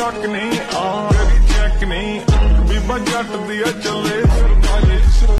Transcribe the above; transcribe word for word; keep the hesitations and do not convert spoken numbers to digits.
ਤੱਕ ਨਹੀਂ ਆ ਤੇਰੀ ਚੈੱਕ ਨਹੀਂ ਬੀਬਾ ਜੱਟ ਦੀ ਆ ਚੱਲੇ